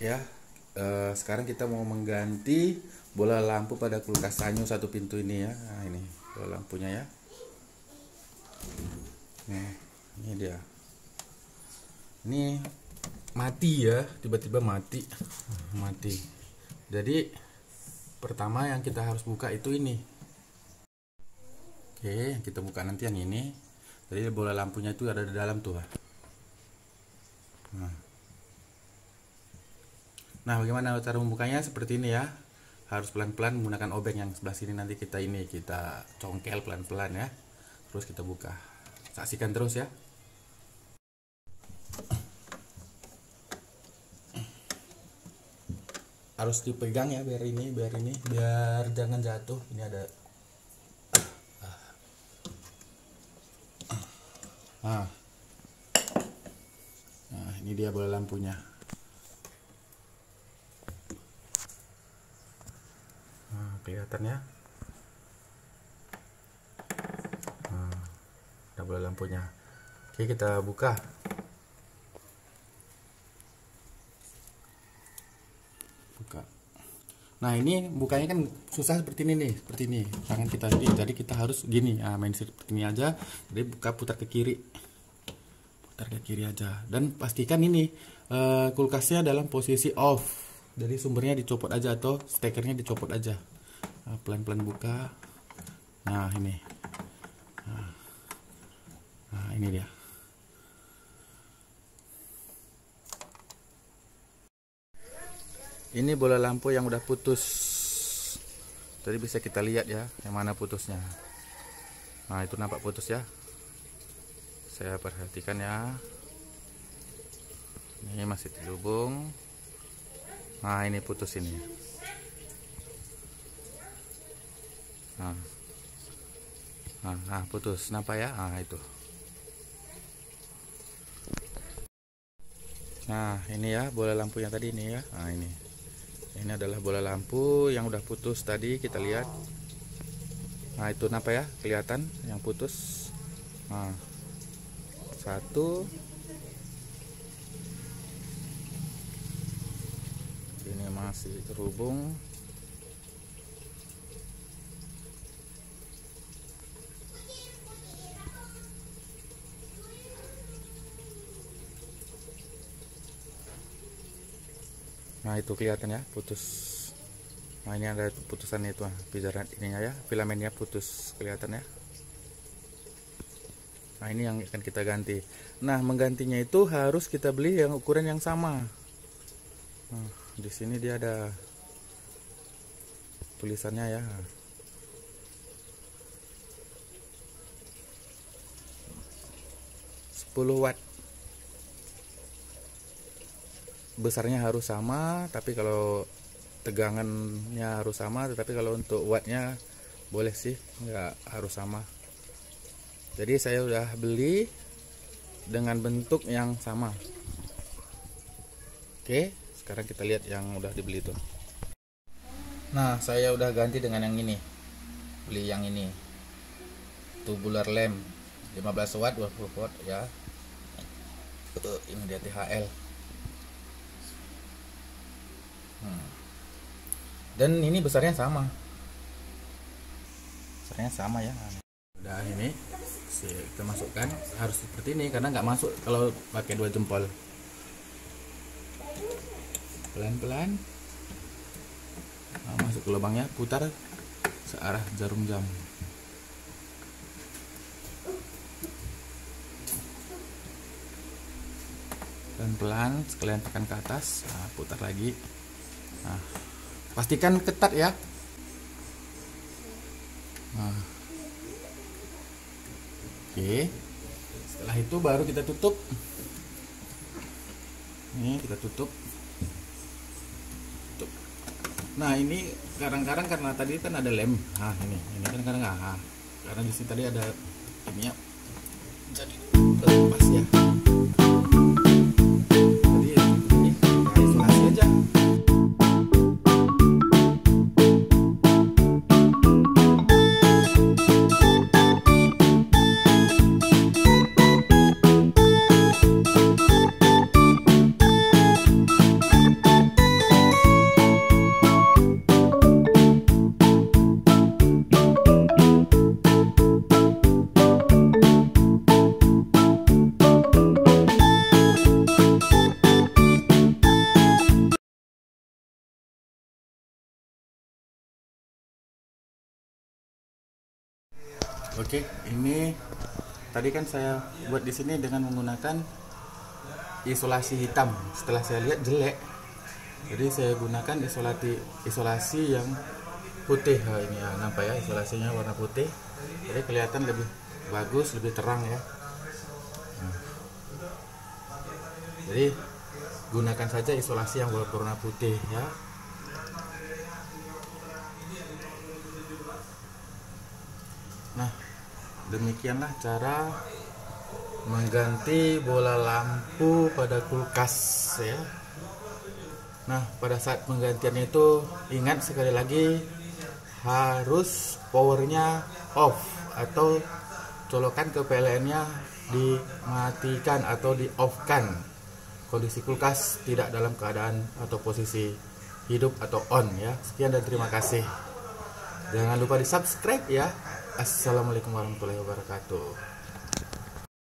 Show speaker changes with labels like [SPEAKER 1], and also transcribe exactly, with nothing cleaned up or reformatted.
[SPEAKER 1] ya. Eh, sekarang kita mau mengganti bola lampu pada kulkas Sanyo satu pintu ini ya. Nah, ini bola lampunya ya. Nah, ini dia. Ini mati ya, tiba-tiba mati. Mati. Jadi pertama yang kita harus buka itu ini. Oke, kita buka nanti yang ini. Jadi bola lampunya itu ada di dalam tuh. Nah. Nah, bagaimana cara membukanya? Seperti ini ya. Harus pelan-pelan menggunakan obeng yang sebelah sini, nanti kita ini kita congkel pelan-pelan ya. Terus kita buka. Saksikan terus ya. Harus dipegang ya biar ini, biar ini, biar jangan jatuh. Ini ada. Nah. Nah, ini dia bola lampunya. Nah, kelihatan ya. Nah, ada bola lampunya. Oke, kita buka. Buka. Nah, ini bukanya kan susah seperti ini nih, seperti ini. Tangan kita ini, jadi kita harus gini. Nah, main seperti ini aja. Jadi buka, putar ke kiri. Putar ke kiri aja. Dan pastikan ini uh, kulkasnya dalam posisi off. Jadi sumbernya dicopot aja atau stekernya dicopot aja. Nah, pelan-pelan buka. Nah, ini. Nah, nah ini dia. Ini bola lampu yang udah putus. Jadi bisa kita lihat ya, yang mana putusnya. Nah, itu nampak putus ya. Saya perhatikan ya. Ini masih terhubung. Nah, ini putus ini. Nah, nah, nah putus. Nampak ya? Nah, itu. Nah, ini ya bola lampu yang tadi ini ya. Nah, ini. Ini adalah bola lampu yang udah putus tadi, kita lihat. Nah, itu nampak ya? Kelihatan yang putus. Nah, satu. Ini masih terhubung. Nah, itu kelihatan ya, putus. Nah, ini ada putusan itu, pijaran ininya ya, filamennya putus, kelihatan ya. Nah, ini yang akan kita ganti. Nah, menggantinya itu harus kita beli yang ukuran yang sama. Nah, di sini dia ada tulisannya ya. sepuluh watt. Besarnya harus sama, tapi kalau tegangannya harus sama, tetapi kalau untuk wattnya boleh sih, nggak harus sama. Jadi saya udah beli dengan bentuk yang sama. Oke, sekarang kita lihat yang udah dibeli itu. Nah, saya udah ganti dengan yang ini. Beli yang ini. Tubular lamp lima belas watt, dua puluh watt ya. Ini dia T H L. Hmm. Dan ini besarnya sama. Besarnya sama ya. Udah ini kita masukkan, harus seperti ini karena nggak masuk kalau pakai dua jempol. Pelan-pelan nah, masuk ke lubangnya, putar searah jarum jam. Pelan-pelan sekalian tekan ke atas, nah, putar lagi. Nah, pastikan ketat ya. Nah. Oke, setelah itu baru kita tutup. Ini kita tutup. Tutup. Nah, ini kadang-kadang karena tadi kan ada lem. Nah, ini, ini kan kadang ah, karena di sini tadi ada ini ya. Jadi lepas ya. Jadi ini isolasi aja. tadi kan saya buat di sini dengan menggunakan isolasi hitam. Setelah saya lihat jelek, jadi saya gunakan isolasi isolasi yang putih. Nah, ini ya, nampak ya, isolasinya warna putih, jadi kelihatan lebih bagus, lebih terang ya. Nah, jadi gunakan saja isolasi yang berwarna putih ya. Nah, demikianlah cara mengganti bola lampu pada kulkas ya. Nah, pada saat penggantian itu ingat sekali lagi harus powernya off atau colokan ke P L N-nya dimatikan atau di off-kan. Kondisi kulkas tidak dalam keadaan atau posisi hidup atau on ya. Sekian dan terima kasih. Jangan lupa di subscribe ya. Assalamualaikum warahmatullahi wabarakatuh.